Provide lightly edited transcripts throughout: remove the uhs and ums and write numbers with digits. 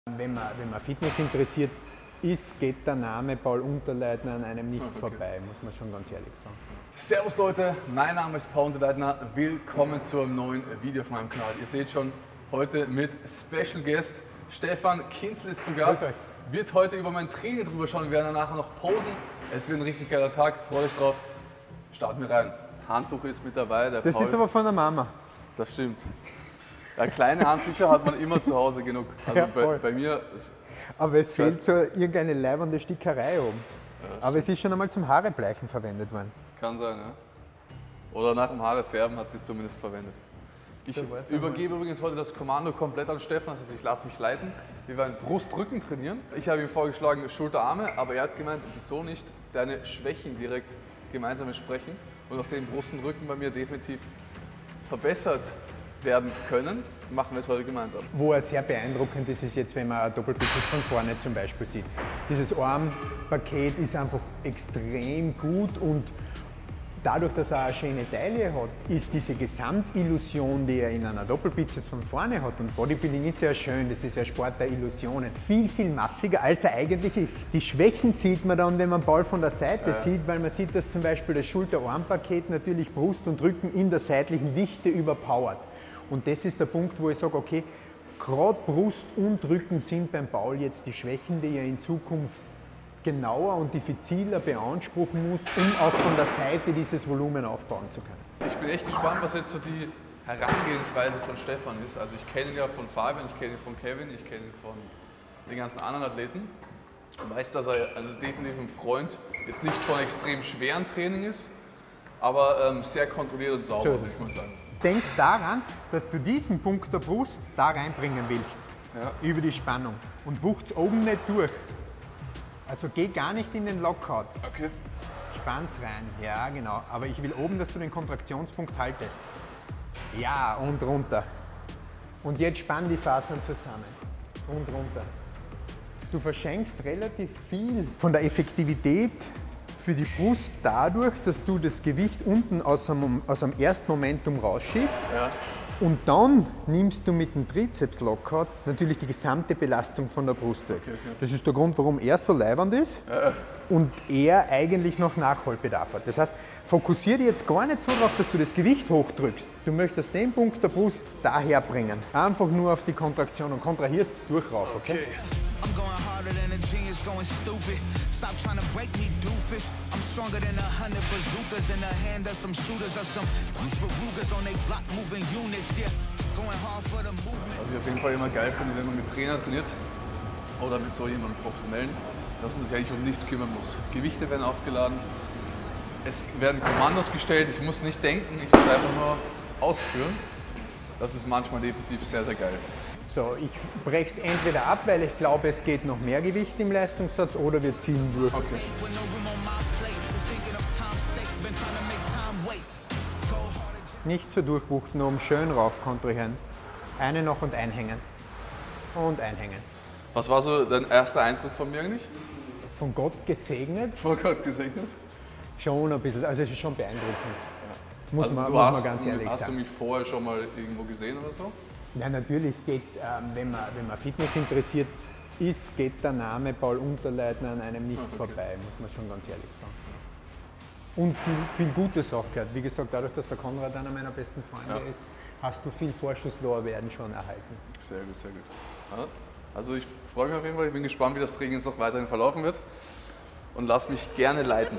Wenn man Fitness interessiert ist, geht der Name Paul Unterleitner an einem nicht vorbei, muss man schon ganz ehrlich sagen. Servus Leute, mein Name ist Paul Unterleitner. Willkommen zu einem neuen Video auf meinem Kanal. Ihr seht schon, heute mit Special Guest Stefan Kinzel ist zu Gast. Wird heute über mein Training drüber schauen. Wir werden nachher noch posen. Es wird ein richtig geiler Tag. Freut euch drauf. Starten wir rein. Handtuch ist mit dabei. Das ist aber von der Mama. Das stimmt. Ja, kleine Handtücher hat man immer zu Hause genug. Also ja, bei mir. Aber es fehlt so irgendeine leibende Stickerei oben. Ja, aber es ist schon einmal zum Haarebleichen verwendet worden. Kann sein, ja. Oder nach dem Haarefärben hat sie es zumindest verwendet. Ich übergebe übrigens heute das Kommando komplett an Stefan, das heißt, ich lasse mich leiten. Wir werden Brust-Rücken trainieren. Ich habe ihm vorgeschlagen Schulter-Arme, aber er hat gemeint, wieso nicht deine Schwächen direkt gemeinsam besprechen. Und nachdem Brust und Rücken bei mir definitiv verbessert werden können, machen wir es heute gemeinsam. Wo er sehr beeindruckend ist, ist jetzt, wenn man ein Doppelbizeps von vorne zum Beispiel sieht. Dieses Armpaket ist einfach extrem gut und dadurch, dass er eine schöne Taille hat, ist diese Gesamtillusion, die er in einer Doppelbizeps von vorne hat, und Bodybuilding ist ja schön, das ist ja Sport der Illusionen, viel, viel massiger, als er eigentlich ist. Die Schwächen sieht man dann, wenn man Ball von der Seite sieht, weil man sieht, dass zum Beispiel das Schulter-Arm-Paket natürlich Brust und Rücken in der seitlichen Dichte überpowert. Und das ist der Punkt, wo ich sage, okay, gerade Brust und Rücken sind beim Paul jetzt die Schwächen, die er in Zukunft genauer und diffiziler beanspruchen muss, um auch von der Seite dieses Volumen aufbauen zu können. Ich bin echt gespannt, was jetzt so die Herangehensweise von Stefan ist. Also ich kenne ihn ja von Fabian, ich kenne ihn von Kevin, ich kenne ihn von den ganzen anderen Athleten. Ich weiß, dass er also definitiv ein Freund jetzt nicht von extrem schweren Training ist, aber sehr kontrolliert und sauber, würde ich mal sagen. Denk daran, dass du diesen Punkt der Brust da reinbringen willst, über die Spannung, und wucht's oben nicht durch. Also geh gar nicht in den Lockout. Okay. Spann's rein, ja genau. Aber ich will oben, dass du den Kontraktionspunkt haltest. Ja, und runter. Und jetzt spann die Fasern zusammen. Und runter. Du verschenkst relativ viel von der Effektivität für die Brust dadurch, dass du das Gewicht unten aus dem ersten Momentum rausschießt. Ja. Und dann nimmst du mit dem Trizeps-Lockout natürlich die gesamte Belastung von der Brust weg. Okay. Das ist der Grund, warum er so leibernd ist und er eigentlich noch Nachholbedarf hat. Das heißt, fokussiere dich jetzt gar nicht so darauf, dass du das Gewicht hochdrückst. Du möchtest den Punkt der Brust daher bringen. Einfach nur auf die Kontraktion und kontrahierst es durch raus. Okay? Was ich auf jeden Fall immer geil finde, wenn man mit Trainer trainiert oder mit so jemandem Professionellen, dass man sich eigentlich um nichts kümmern muss. Gewichte werden aufgeladen, es werden Kommandos gestellt, ich muss nicht denken, ich muss einfach nur ausführen. Das ist manchmal definitiv sehr, sehr geil. So, ich breche es entweder ab, weil ich glaube, es geht noch mehr Gewicht im Leistungssatz, oder wir ziehen durch. Okay. Nicht so durchwuchten, um schön rauf kontrahieren. Eine noch und einhängen. Und einhängen. Was war so dein erster Eindruck von mir eigentlich? Von Gott gesegnet. Von Gott gesegnet? Schon ein bisschen, also es ist schon beeindruckend. Ja. Muss man ganz ehrlich sagen. Hast du mich vorher schon mal irgendwo gesehen oder so? Ja, natürlich geht, wenn man Fitness interessiert ist, geht der Name Paul Unterleitner an einem nicht vorbei, muss man schon ganz ehrlich sagen. Und viel Gutes auch gehört. Wie gesagt, dadurch, dass der Konrad einer meiner besten Freunde ist, hast du viel Vorschusslorbeeren schon erhalten. Sehr gut, sehr gut. Ja, also ich freue mich auf jeden Fall, ich bin gespannt, wie das Training jetzt noch weiterhin verlaufen wird, und lass mich gerne leiten.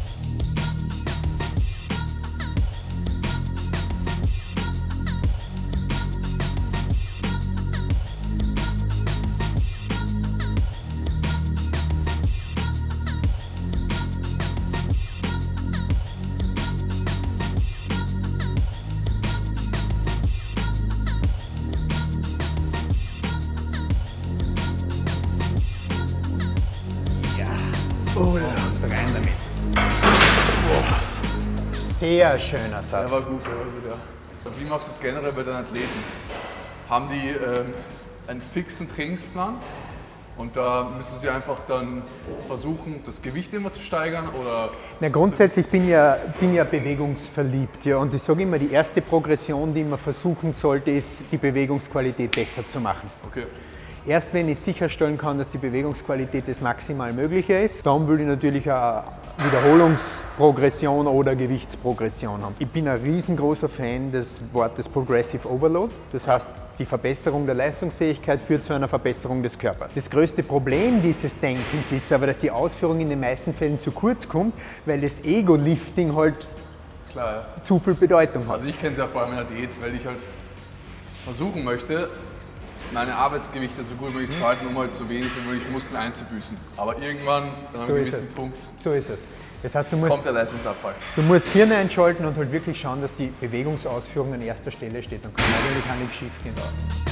Und rein damit. Sehr schöner Satz. Der war gut, ja. Wie machst du es generell bei deinen Athleten? Haben die einen fixen Trainingsplan? Und da müssen Sie einfach dann versuchen, das Gewicht immer zu steigern, oder? Na, grundsätzlich bin ja bewegungsverliebt, ja, und ich sage immer, die erste Progression, die man versuchen sollte, ist, die Bewegungsqualität besser zu machen. Okay. Erst wenn ich sicherstellen kann, dass die Bewegungsqualität das maximal Mögliche ist, dann will ich natürlich eine Wiederholungsprogression oder Gewichtsprogression haben. Ich bin ein riesengroßer Fan des Wortes Progressive Overload. Das heißt, die Verbesserung der Leistungsfähigkeit führt zu einer Verbesserung des Körpers. Das größte Problem dieses Denkens ist aber, dass die Ausführung in den meisten Fällen zu kurz kommt, weil das Ego-Lifting halt Klar, ja. zu viel Bedeutung hat. Also ich kenne es ja vor allem in der Diät, weil ich halt versuchen möchte, meine Arbeitsgewichte so gut wie möglich zu halten, um halt so wenig wie möglich Muskeln einzubüßen. Aber irgendwann, an einem gewissen Punkt, so ist es. Das heißt, kommt der Leistungsabfall. Du musst Hirn einschalten und halt wirklich schauen, dass die Bewegungsausführung an erster Stelle steht. Dann kann eigentlich auch nichts schief gehen.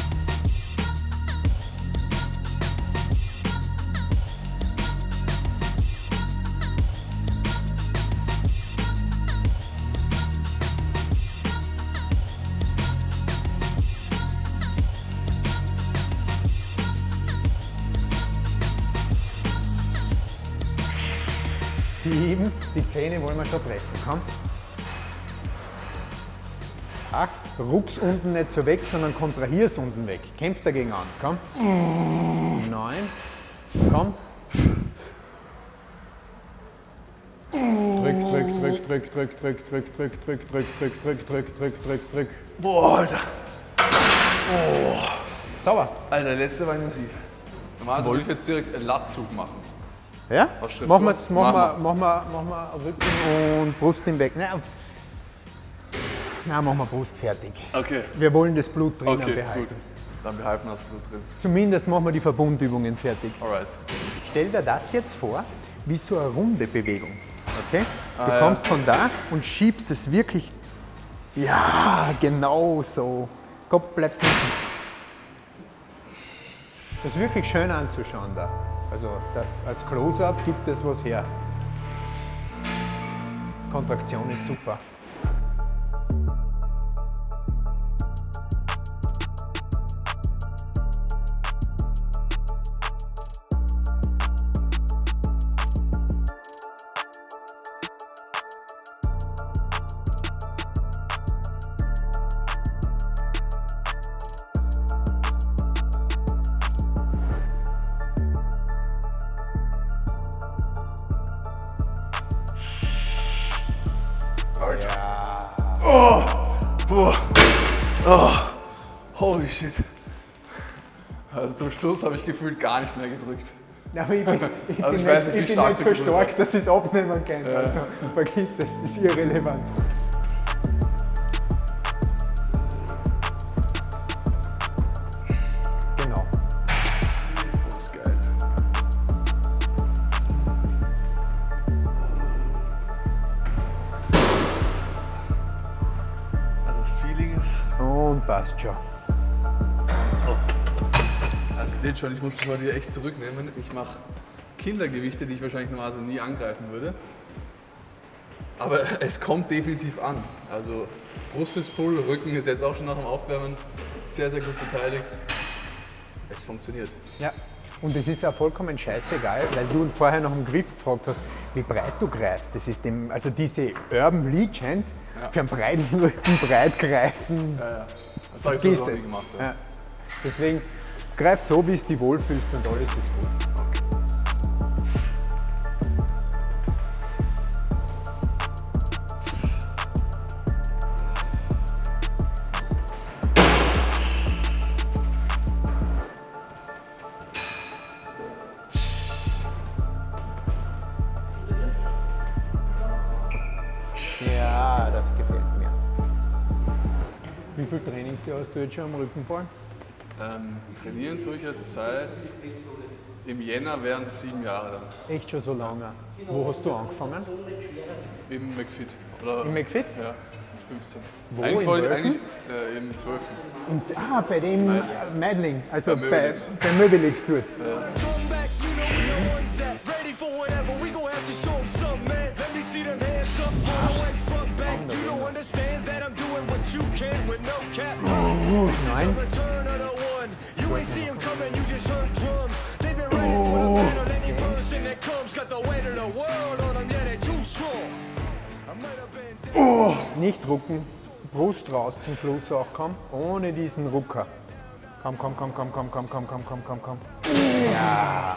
Die Zähne wollen wir schon treffen, komm. 8, ruck's unten nicht so weg, sondern kontrahier's unten weg. Kämpf dagegen an, komm. 9, komm. Drück. Boah, Alter. Oh. Sauber. Alter, der letzte war intensiv. Normalerweise würde ich jetzt direkt einen Lattzug machen. Ja? Machen wir Rücken und Brust im Becken. Nein, machen wir Brust fertig. Okay. Wir wollen das Blut drinnen Okay, behalten. gut. Dann behalten wir das Blut drin. Zumindest machen wir die Verbundübungen fertig. Alright. Stell dir das jetzt vor, wie so eine runde Bewegung. Okay? Du kommst von da und schiebst es wirklich. Ja, genau so. Kopf bleibt hinten. Das ist wirklich schön anzuschauen da. Also das, als Close-Up gibt es was her. Kontraktion ist super. Ja. Oh! Boah! Oh! Holy shit! Also zum Schluss habe ich gefühlt gar nicht mehr gedrückt. Aber ich bin, Also ich weiß nicht, wie stark nicht so stark, dass ich es abnehmen kann. Ja. Also, vergiss es, das ist irrelevant. Genau. Das ist geil. Also das Feeling ist Und passt schon. top. Also ihr seht schon, ich muss mich heute hier echt zurücknehmen. Ich mache Kindergewichte, die ich wahrscheinlich normalerweise nie angreifen würde. Aber es kommt definitiv an. Also Brust ist voll, Rücken ist jetzt auch schon nach dem Aufwärmen sehr, sehr gut beteiligt. Es funktioniert. Ja. Und es ist ja vollkommen scheißegal, weil du vorher nach dem Griff gefragt hast, wie breit du greifst. Das ist dem, also diese Urban Legend für einen breiten Rücken breit greifen. Ja. Das habe ich so noch nie gemacht. Ja. Ja. Deswegen greif so, wie es dich wohlfühlst und alles ist gut. Ja, das gefällt mir. Wie viel Trainingsjahr hast du jetzt schon am Rückenfall? Trainieren tue ich jetzt seit im Jänner wären es 7 Jahre dann. Echt schon so lange. Wo hast du angefangen? Im McFit. Oder, Im McFit? Ja, mit 15. Wo, Eigentlich in wollte ich Wölfen? eigentlich im 12. Und, bei dem Meidling, also Bei bei Möbelix. Möbelix dort. Nein. Nicht rucken, Brust raus zum Schluss auch kommen, ohne diesen Rucker. Komm. Ja.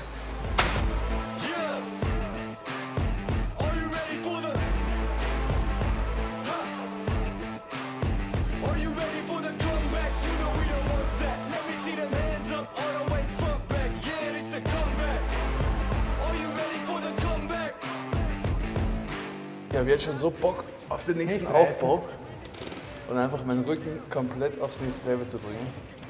Ich habe jetzt schon so Bock auf den nächsten Aufbau und einfach meinen Rücken komplett aufs nächste Level zu bringen.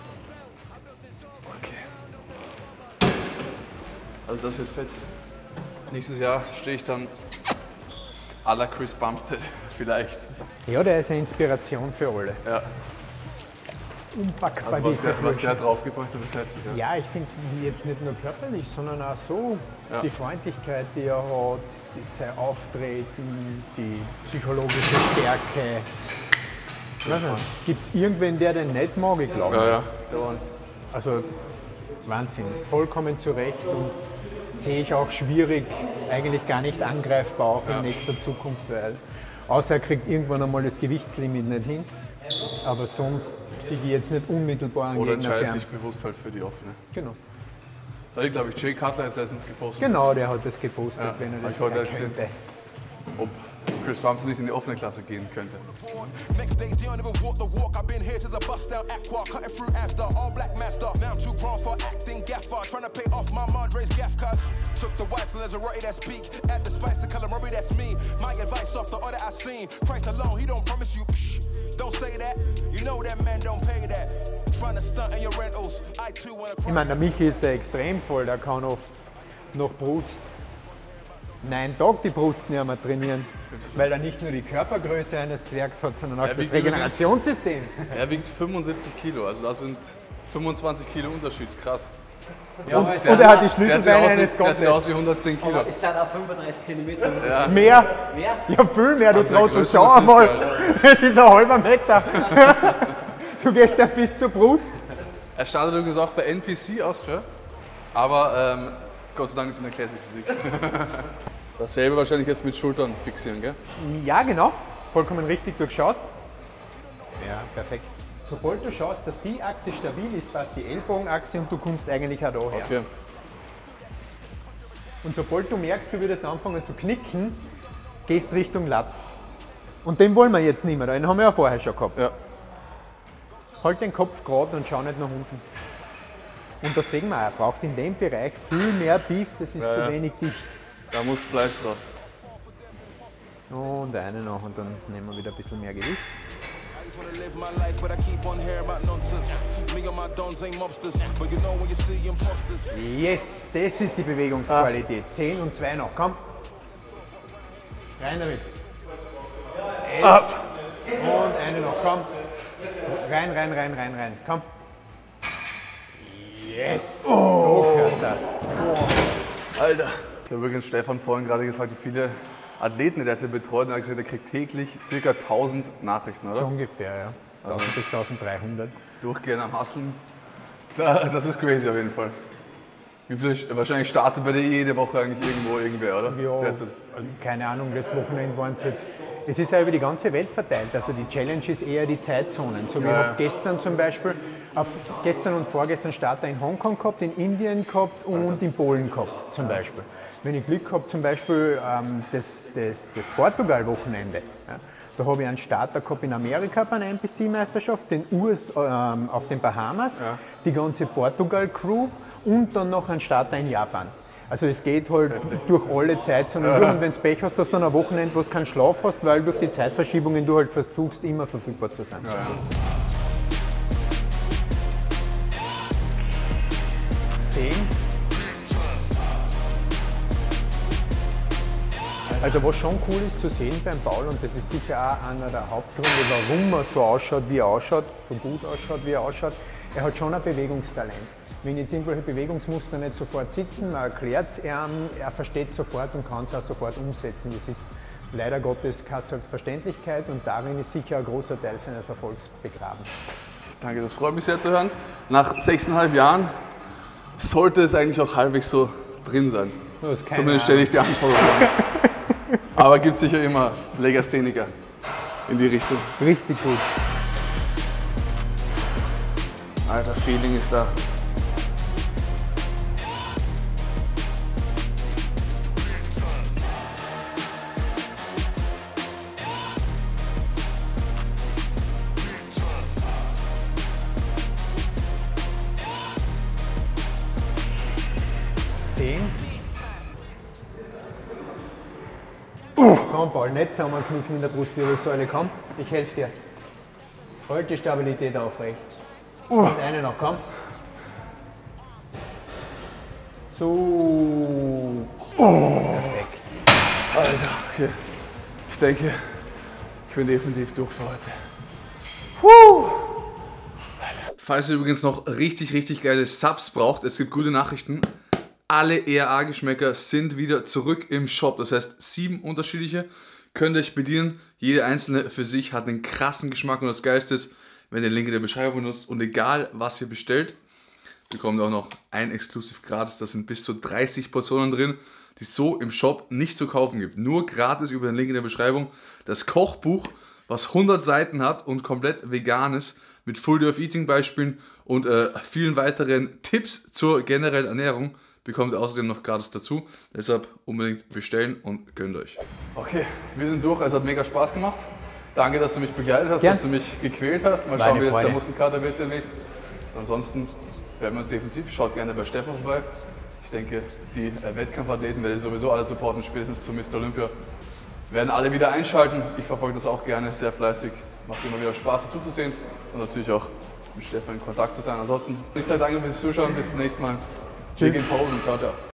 Okay. Also das wird fett. Nächstes Jahr stehe ich dann à la Chris Bumstead vielleicht. Ja, der ist eine Inspiration für alle. Ja. Unpackbar. Also was der draufgebracht hat, ist heftig. Ja, ja, ich finde jetzt nicht nur körperlich, sondern auch so die Freundlichkeit, die er hat, sein Auftreten, die psychologische Stärke. Gibt es irgendwen, der den nicht mag, ich glaube? Ja. Also Wahnsinn, vollkommen zu Recht und sehe ich auch schwierig, eigentlich gar nicht angreifbar auch in nächster Zukunft, weil außer er kriegt irgendwann einmal das Gewichtslimit nicht hin, aber sonst sehe ich jetzt nicht unmittelbar einen Oder Gegner entscheidet fern. sich bewusst halt für die offene. Genau. Da hat, glaube ich, Jay Cutler jetzt letztens gepostet. Genau, der hat das gepostet, Ja, wenn er hab das ich heute könnte. gesehen. Ob Chris Bumstead nicht in die offene Klasse gehen könnte. Next day's the only walk the walk. I've been here since a bust down Aqua, cutting through after all black master. Now I'm too grown for acting gaffer, trying to pay off my Madre's gaff cuss. Took the wife and there's a Rory that speak. Add the spice to calamari, that's me. My advice off the order I seen. Christ alone, he don't promise you. Psh, don't say that. You know that man don't pay that. Trying to stunt in your rentals. I too wanna Ich meine, der Michi ist der extrem voll, der kann oft noch Brust 9 Tage die Brust nicht mehr trainieren, weil er nicht nur die Körpergröße eines Zwergs hat, sondern auch das Regenerationssystem. Er wiegt 75 Kilo, also das sind 25 Kilo Unterschied, krass. Ja, und er hat die Schlüsselbeine eines Der sieht aus Gottes. wie 110 Kilo. Aber ich stand auf 35 cm. Ja. Mehr? Mehr? Ja, viel mehr, du Also der Trottel, größte schau Unterschied einmal. ist Es ist ein halber Meter. Du gehst ja bis zur Brust. Er startet übrigens auch bei NPC Austria, aber Gott sei Dank ist in der Classic Physik. Dasselbe wahrscheinlich jetzt mit Schultern fixieren, gell? Ja, genau. Vollkommen richtig durchschaut. Ja, perfekt. Sobald du schaust, dass die Achse stabil ist, passt die Ellbogenachse und du kommst eigentlich auch daher. Okay. Und sobald du merkst, du würdest anfangen zu knicken, gehst Richtung Latt. Und den wollen wir jetzt nicht mehr, den haben wir ja vorher schon gehabt. Ja. Halt den Kopf gerade und schau nicht nach unten. Und das sehen wir auch, er braucht in dem Bereich viel mehr Beef, das ist Ja, zu ja. wenig dicht. Da muss Fleisch drauf. Und eine noch und dann nehmen wir wieder ein bisschen mehr Gewicht. I just wanna live my life, but I keep on hearing about nonsense. Me and my dons ain't mobsters, but you know when you see imposters. Yes, das ist die Bewegungsqualität. 10 und 2 noch, komm. Rein damit. 11. Und eine noch, komm. Rein, komm. Yes, so gehört das. Alter. Ich habe übrigens Stefan vorhin gerade gefragt, wie viele Athleten der jetzt betreut und er hat gesagt, er kriegt täglich ca. 1000 Nachrichten, So oder? ungefähr, ja. 1000 bis 1300. Durchgehen am Hustlen. Das ist crazy auf jeden Fall. Wie viel, wahrscheinlich startet bei dir jede Woche eigentlich irgendwer, oder? Ja, Derzeit. also keine Ahnung, das Wochenende waren es jetzt. Es ist ja über die ganze Welt verteilt. Also die Challenge ist eher die Zeitzonen. So wie ich habe gestern zum Beispiel, gestern und vorgestern Starter in Hongkong gehabt, in Indien gehabt und in Polen gehabt zum Beispiel. Wenn ich Glück habe, zum Beispiel das Portugal-Wochenende. Ja, da habe ich einen Starter gehabt in Amerika bei einer NPC-Meisterschaft, den auf den Bahamas, die ganze Portugal-Crew und dann noch einen Starter in Japan. Also es geht halt durch alle Zeitzonen durch und wenn du Pech hast, dass du dann ein Wochenende, wo du keinen Schlaf hast, weil durch die Zeitverschiebungen du halt versuchst, immer verfügbar zu sein. Ja. 10. Also was schon cool ist zu sehen beim Paul, und das ist sicher auch einer der Hauptgründe, warum er so ausschaut, wie er ausschaut, so gut ausschaut, wie er ausschaut, er hat schon ein Bewegungstalent. Wenn jetzt irgendwelche Bewegungsmuster nicht sofort sitzen, man erklärt es ihm, er versteht sofort und kann es auch sofort umsetzen. Das ist leider Gottes keine Selbstverständlichkeit und darin ist sicher ein großer Teil seines Erfolgs begraben. Danke, das freut mich sehr zu hören. Nach 6,5 Jahren sollte es eigentlich auch halbwegs so drin sein. Zumindest stelle ich die Anforderungen. Aber gibt es sicher immer Legastheniker in die Richtung. Richtig gut. Alter, Feeling ist da. Komm, Paul, nicht zusammenknicken in der Brustwirbelsäule, komm, ich helfe dir. Halt die Stabilität aufrecht. Und eine noch, komm. So. Perfekt. Alter, okay. Ich denke, ich bin definitiv durch für heute. Falls ihr übrigens noch richtig geile Subs braucht, es gibt gute Nachrichten. Alle ERA-Geschmäcker sind wieder zurück im Shop. Das heißt, 7 unterschiedliche könnt ihr euch bedienen. Jede einzelne für sich hat einen krassen Geschmack. Und das Geilste ist, wenn ihr den Link in der Beschreibung benutzt und egal was ihr bestellt, bekommt ihr auch noch ein Exclusive gratis. Da sind bis zu 30 Portionen drin, die es so im Shop nicht zu kaufen gibt. Nur gratis über den Link in der Beschreibung. Das Kochbuch, was 100 Seiten hat und komplett vegan ist, mit Full Day of Eating Beispielen und vielen weiteren Tipps zur generellen Ernährung, bekommt ihr außerdem noch gratis dazu. Deshalb unbedingt bestellen und gönnt euch. Okay, wir sind durch. Es hat mega Spaß gemacht. Danke, dass du mich begleitet hast, dass du mich gequält hast. Mal schauen, wie jetzt der Muskelkater wird demnächst. Ansonsten werden wir uns definitiv. Schaut gerne bei Stefan vorbei. Ich denke, die Wettkampfathleten werde ich sowieso alle supporten, spätestens zu Mr. Olympia. Werden alle wieder einschalten. Ich verfolge das auch gerne, sehr fleißig. Macht immer wieder Spaß dazu zu sehen und natürlich auch mit Stefan in Kontakt zu sein. Ansonsten, ich sage danke fürs Zuschauen. Bis zum nächsten Mal. Wir gehen Pause und ciao, ciao.